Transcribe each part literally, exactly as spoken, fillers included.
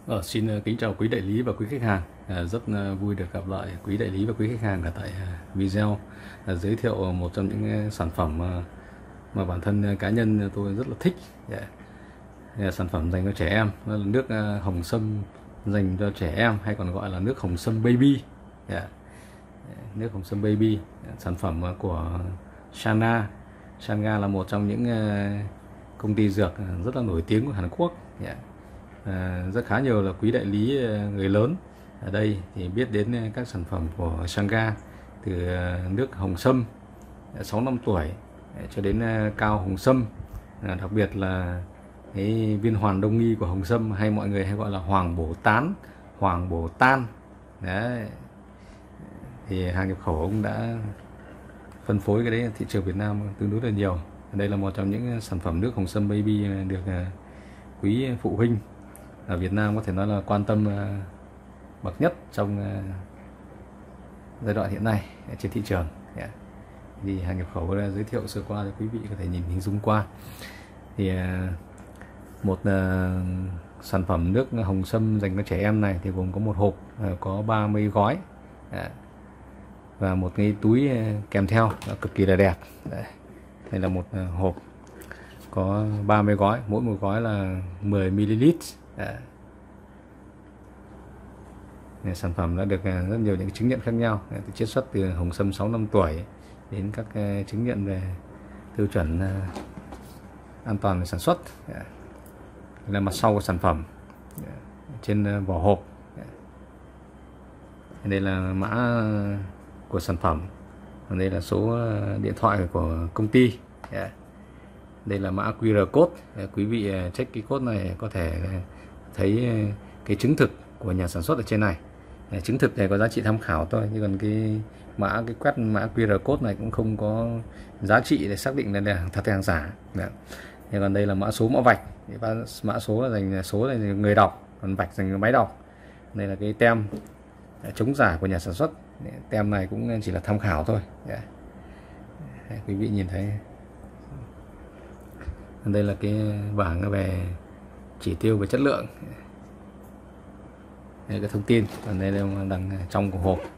Ờ, xin ờ, kính chào quý đại lý và quý khách hàng. À, rất ờ, vui được gặp lại quý đại lý và quý khách hàng ở tại ờ, video ờ, giới thiệu một trong những ờ, sản phẩm ờ, mà bản thân ờ, cá nhân tôi rất là thích. Yeah. Yeah, sản phẩm dành cho trẻ em, đó là nước ờ, hồng sâm dành cho trẻ em, hay còn gọi là nước hồng sâm baby. Yeah. Nước hồng sâm baby, sản phẩm ờ, của Shanna. Shanna là một trong những ờ, công ty dược rất là nổi tiếng của Hàn Quốc. Yeah. À, rất khá nhiều là quý đại lý người lớn ở đây thì biết đến các sản phẩm của Sangha, từ nước hồng sâm sáu năm tuổi cho đến cao hồng sâm, à, đặc biệt là cái viên hoàn đông nghi của hồng sâm, hay mọi người hay gọi là hoàng bổ tán, hoàng bổ tan. Đấy, thì hàng nhập khẩu ông đã phân phối cái đấy thị trường Việt Nam tương đối là nhiều. Đây là một trong những sản phẩm nước hồng sâm baby được quý phụ huynh ở Việt Nam có thể nói là quan tâm bậc nhất trong giai đoạn hiện nay trên thị trường. Yeah. Thì hàng nhập khẩu giới thiệu sơ qua cho quý vị có thể nhìn hình dung qua. Thì một sản phẩm nước hồng sâm dành cho trẻ em này thì gồm có một hộp có ba mươi gói. Yeah. Và một cái túi kèm theo cực kỳ là đẹp. Đây, đây là một hộp có ba mươi gói, mỗi một gói là mười mi li lít. À. Sản phẩm đã được rất nhiều những chứng nhận khác nhau, từ chiết xuất từ hồng sâm sáu năm tuổi đến các chứng nhận về tiêu chuẩn an toàn về sản xuất. Đây là mặt sau của sản phẩm trên vỏ hộp. Đây là mã của sản phẩm, đây là số điện thoại của công ty. Đây là mã quy rờ code. Quý vị check cái code này có thể thấy cái chứng thực của nhà sản xuất ở trên này. Chứng thực này có giá trị tham khảo thôi, nhưng còn cái mã cái quét mã quy rờ code này cũng không có giá trị để xác định là hàng thật hay hàng giả. Nhưng còn đây là mã số mã vạch. Mã số là dành số là người đọc, còn vạch dành cho máy đọc. Đây là cái tem chống giả của nhà sản xuất. Tem này cũng chỉ là tham khảo thôi. Quý vị nhìn thấy đây là cái bảng về chỉ tiêu về chất lượng, đây là cái thông tin, còn đây là đằng trong của hộp.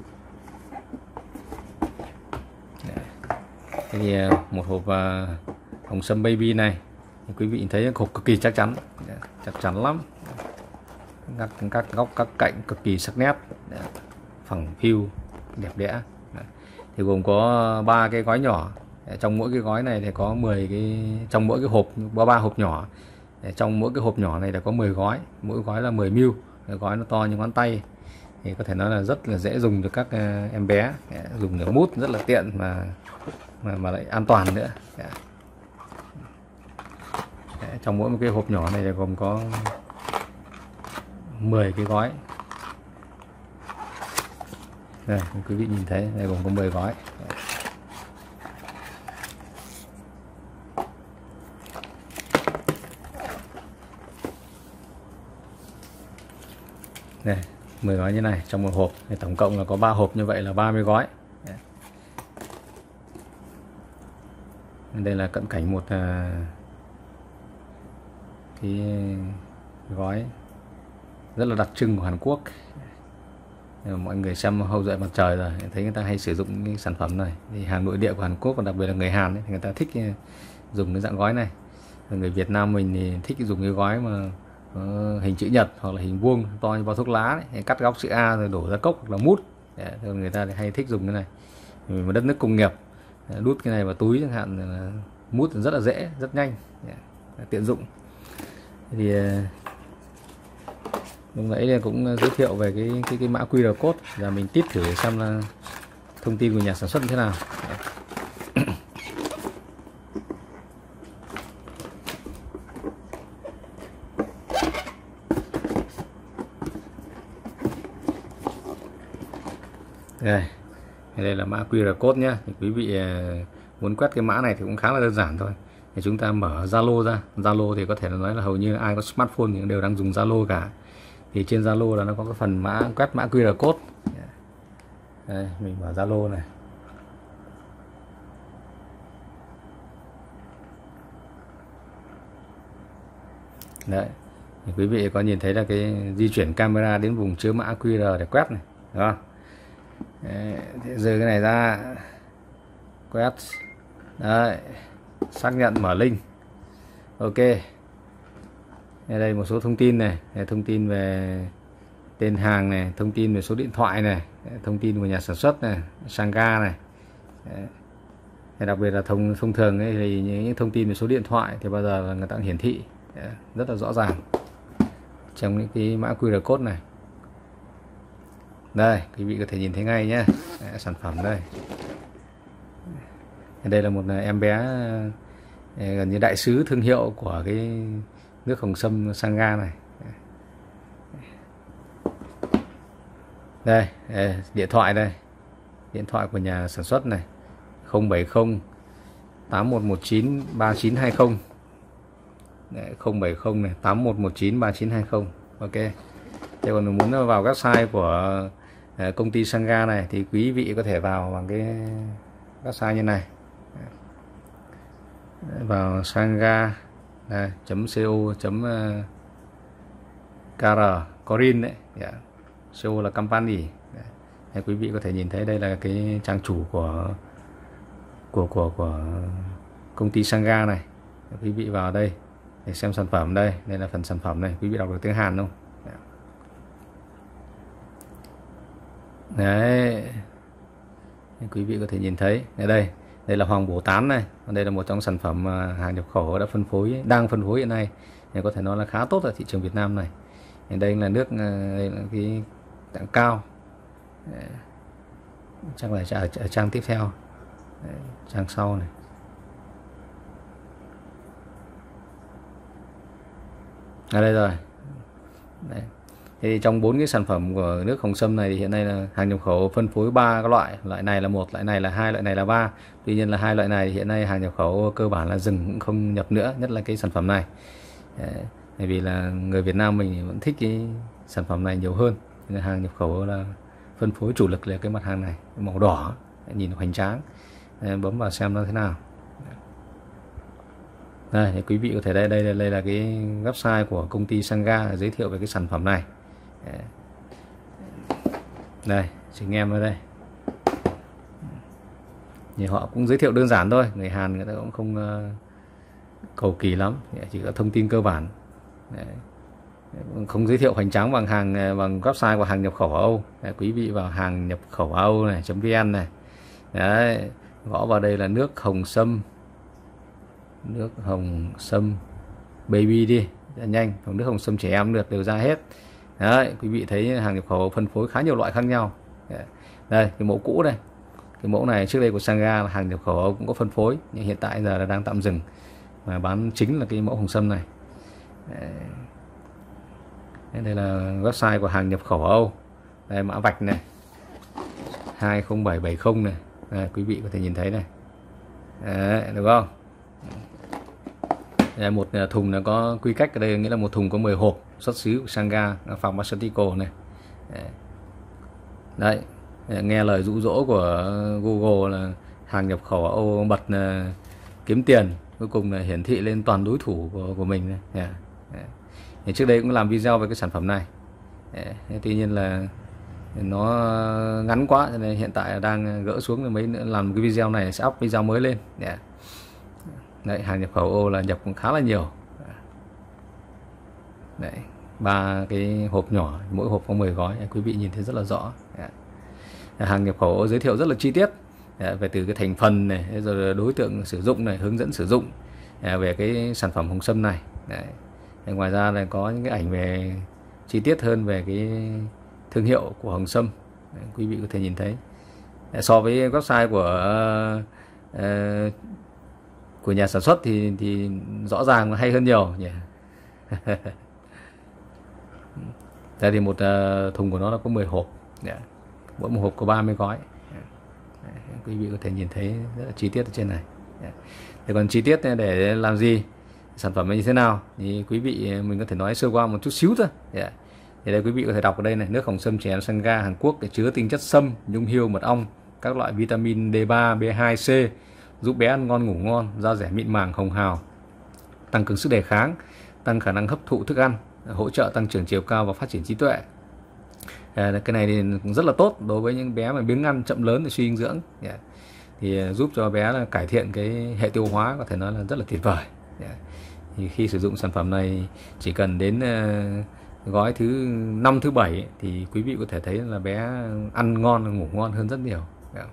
Thì một hộp hồng sâm baby này quý vị thấy hộp cực kỳ chắc chắn, chắc chắn lắm, các các góc các cạnh cực kỳ sắc nét, phẳng phiu đẹp đẽ. Thì gồm có ba cái gói nhỏ. Trong mỗi cái gói này thì có mười cái, trong mỗi cái hộp có ba hộp nhỏ. Trong mỗi cái hộp nhỏ này là có mười gói, mỗi gói là mười mi li lít. Gói nó to như ngón tay, thì có thể nói là rất là dễ dùng cho các em bé, dùng để mút rất là tiện mà mà, mà lại an toàn nữa. Trong mỗi một cái hộp nhỏ này thì gồm có mười cái gói. Đây, quý vị nhìn thấy đây gồm có mười gói. Đây, mười gói như này trong một hộp, thì tổng cộng là có ba hộp, như vậy là ba mươi gói. Đây là cận cảnh một cái gói rất là đặc trưng của Hàn Quốc. Mọi người xem Hậu duệ mặt trời rồi thấy người ta hay sử dụng cái sản phẩm này. Thì hàng nội địa của Hàn Quốc, và đặc biệt là người Hàn ấy, thì người ta thích dùng cái dạng gói này. Người Việt Nam mình thì thích dùng cái gói mà hình chữ nhật hoặc là hình vuông to như bao thuốc lá đấy, cắt góc chữ A rồi đổ ra cốc hoặc là mút. Đấy, người ta thì hay thích dùng cái này. Một đất nước công nghiệp, đút cái này vào túi chẳng hạn, là mút rất là dễ, rất nhanh, tiện dụng. Thì lúc nãy cũng giới thiệu về cái cái cái mã quy rờ code, và mình tip thử xem là thông tin của nhà sản xuất như thế nào. Đây, đây là mã quy rờ code nhé. Thì quý vị muốn quét cái mã này thì cũng khá là đơn giản thôi. Thì chúng ta mở Zalo ra. Zalo thì có thể nói là hầu như ai có smartphone thì đều đang dùng Zalo cả. Thì trên Zalo là nó có cái phần mã quét mã quy rờ code. Đây, mình mở Zalo này. Đấy, Thì quý vị có nhìn thấy là cái di chuyển camera đến vùng chứa mã quy rờ để quét này, đúng không? Đấy, rời cái này ra, quét, đấy, xác nhận mở link, ok. Ở đây một số thông tin này, thông tin về tên hàng này, thông tin về số điện thoại này, thông tin của nhà sản xuất này, Sangha này. Đấy. Đặc biệt là thông thông thường ấy, thì những thông tin về số điện thoại thì bao giờ là người ta hiển thị rất là rõ ràng trong những cái mã quy rờ code này. Đây, quý vị có thể nhìn thấy ngay nhé. Đấy, sản phẩm đây. Đây là một em bé gần như đại sứ thương hiệu của cái nước hồng sâm Sangha này. Đây, đây, điện thoại đây, điện thoại của nhà sản xuất này, không bảy không tám một một chín ba chín hai không. Đấy, không bảy không này tám một một chín ba chín hai không. Ok. Thế còn muốn vào website của công ty Sangha này thì quý vị có thể vào bằng cái website như này. Vào sangha chấm co chấm kr corin đấy, yeah. Co là company. Đấy, quý vị có thể nhìn thấy đây là cái trang chủ của của của của công ty Sangha này. Quý vị vào đây để xem sản phẩm. Đây, đây là phần sản phẩm này, quý vị đọc được tiếng Hàn không? Đấy, quý vị có thể nhìn thấy ở đây, đây là Hoàng Bổ Tán này, đây là một trong sản phẩm hàng nhập khẩu đã phân phối, đang phân phối hiện nay, thì có thể nói là khá tốt ở thị trường Việt Nam này. Đây là nước, đây là cái tặng cao. Đấy. Chắc là ở, ở trang tiếp theo. Đấy, trang sau này. À đây rồi. Đấy. Thì trong bốn cái sản phẩm của nước hồng sâm này thì hiện nay là hàng nhập khẩu phân phối ba cái loại, loại này là một, loại này là hai, loại này là ba. Tuy nhiên là hai loại này thì hiện nay hàng nhập khẩu cơ bản là dừng, cũng không nhập nữa, nhất là cái sản phẩm này. Đấy. Bởi vì là người Việt Nam mình vẫn thích cái sản phẩm này nhiều hơn. Nên hàng nhập khẩu là phân phối chủ lực là cái mặt hàng này, màu đỏ, nhìn hoành tráng. Đấy, bấm vào xem nó thế nào. Đây, thì quý vị có thể đây đây đây là cái website của công ty Sangha giới thiệu về cái sản phẩm này. Đây, chính em ở đây. Thì họ cũng giới thiệu đơn giản thôi, người Hàn người ta cũng không uh, cầu kỳ lắm, chỉ có thông tin cơ bản. Đấy. Không giới thiệu hoành tráng bằng hàng bằng website của hàng nhập khẩu ở Âu. Đấy, quý vị vào hàng nhập khẩu Âu này .vn này. Đấy, gõ vào đây là nước hồng sâm, nước hồng sâm baby đi, nhanh, còn nước hồng sâm trẻ em được, đều ra hết. Đấy, quý vị thấy hàng nhập khẩu phân phối khá nhiều loại khác nhau. Đây, cái mẫu cũ đây, cái mẫu này trước đây của Sangha là hàng nhập khẩu Âu cũng có phân phối, nhưng hiện tại giờ là đang tạm dừng, mà bán chính là cái mẫu hồng sâm này. Đây là website của hàng nhập khẩu Âu. Đây, mã vạch này hai không bảy bảy không này. Đây, quý vị có thể nhìn thấy này. Đấy, được không? Đây, một thùng nó có quy cách ở đây, nghĩa là một thùng có mười hộp, xuất xứ của Sangha Pharmaceutical này. Đấy, nghe lời dụ dỗ của Google là hàng nhập khẩu Âu bật là kiếm tiền, cuối cùng là hiển thị lên toàn đối thủ của, của mình này. Thì trước đây cũng làm video về cái sản phẩm này. Tuy nhiên là nó ngắn quá cho nên hiện tại đang gỡ xuống, rồi mới làm cái video này sẽ up video mới lên. Đấy, hàng nhập khẩu Âu là nhập cũng khá là nhiều. Đấy, ba cái hộp nhỏ, mỗi hộp có mười gói, quý vị nhìn thấy rất là rõ. Hàng nhập khẩu Âu giới thiệu rất là chi tiết về từ cái thành phần này, rồi đối tượng sử dụng này, hướng dẫn sử dụng về cái sản phẩm hồng sâm này. Đấy. Ngoài ra là có những cái ảnh về chi tiết hơn về cái thương hiệu của hồng sâm. Đấy, quý vị có thể nhìn thấy. So với website của uh, của nhà sản xuất thì thì rõ ràng hay hơn nhiều nhỉ. Đây thì một uh, thùng của nó là có mười hộp. Yeah. Mỗi một hộp có ba mươi gói. Yeah. Quý vị có thể nhìn thấy rất là chi tiết ở trên này. Yeah. Thế còn chi tiết để làm gì, sản phẩm như thế nào thì quý vị mình có thể nói sơ qua một chút xíu thôi. Yeah. Thì đây quý vị có thể đọc ở đây này, nước hồng sâm trẻ em Sangha Hàn Quốc chứa tinh chất sâm, nhung hiêu, mật ong, các loại vitamin D ba, B hai, C, giúp bé ăn ngon ngủ ngon, da dẻ mịn màng hồng hào, tăng cường sức đề kháng, tăng khả năng hấp thụ thức ăn, hỗ trợ tăng trưởng chiều cao và phát triển trí tuệ. À, cái này thì rất là tốt đối với những bé mà biếng ăn, chậm lớn, thì suy dinh dưỡng, yeah. Thì giúp cho bé là cải thiện cái hệ tiêu hóa, có thể nói là rất là tuyệt vời. Yeah. Thì khi sử dụng sản phẩm này chỉ cần đến uh, gói thứ năm thứ bảy thì quý vị có thể thấy là bé ăn ngon, ngủ ngon hơn rất nhiều. Yeah.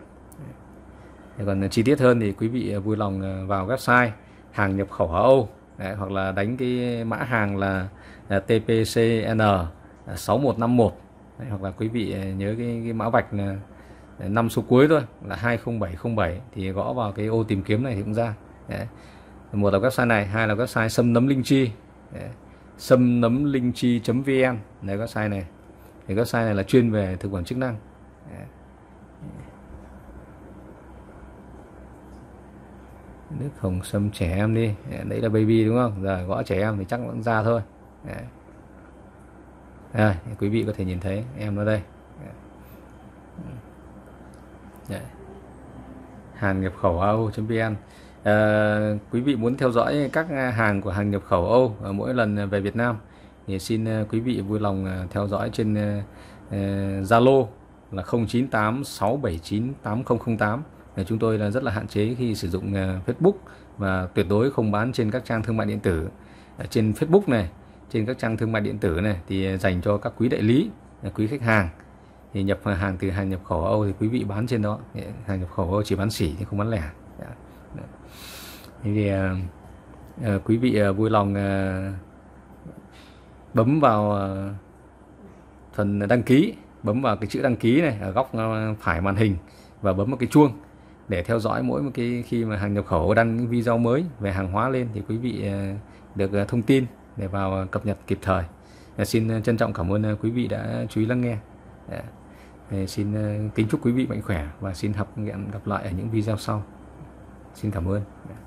Còn chi tiết hơn thì quý vị vui lòng vào website hàng nhập khẩu Á Âu, đấy, hoặc là đánh cái mã hàng là, là T P C N sáu một năm một, đấy, hoặc là quý vị nhớ cái, cái mã vạch là năm số cuối thôi là hai không bảy không bảy thì gõ vào cái ô tìm kiếm này thì cũng ra. Đấy. Một là website này, hai là website Sâm Nấm Linh Chi, sâm nấm linh chi chấm vn, này website này. Thì website này là chuyên về thực phẩm chức năng. Đấy. Nước hồng sâm trẻ em đi, đấy là baby đúng không? Giờ gõ trẻ em thì chắc vẫn ra thôi. Đấy. À, quý vị có thể nhìn thấy em nó đây. Đấy. Hàng nhập khẩu a o chấm vn. À, quý vị muốn theo dõi các hàng của hàng nhập khẩu Âu ở mỗi lần về Việt Nam thì xin quý vị vui lòng theo dõi trên Zalo uh, là không chín tám sáu bảy chín tám không không tám. Chúng tôi là rất là hạn chế khi sử dụng Facebook và tuyệt đối không bán trên các trang thương mại điện tử. Ở trên Facebook này, trên các trang thương mại điện tử này thì dành cho các quý đại lý, quý khách hàng thì nhập hàng từ hàng nhập khẩu Âu thì quý vị bán trên đó. Hàng nhập khẩu Âu chỉ bán sỉ chứ không bán lẻ. Thì uh, quý vị uh, vui lòng uh, bấm vào uh, phần đăng ký, bấm vào cái chữ đăng ký này ở góc uh, phải màn hình và bấm vào cái chuông để theo dõi mỗi một cái khi mà hàng nhập khẩu đăng những video mới về hàng hóa lên thì quý vị uh, được uh, thông tin để vào uh, cập nhật kịp thời. Uh, xin trân trọng cảm ơn uh, quý vị đã chú ý lắng nghe. Uh, xin uh, kính chúc quý vị mạnh khỏe và xin học hẹn gặp lại ở những video sau. Xin cảm ơn.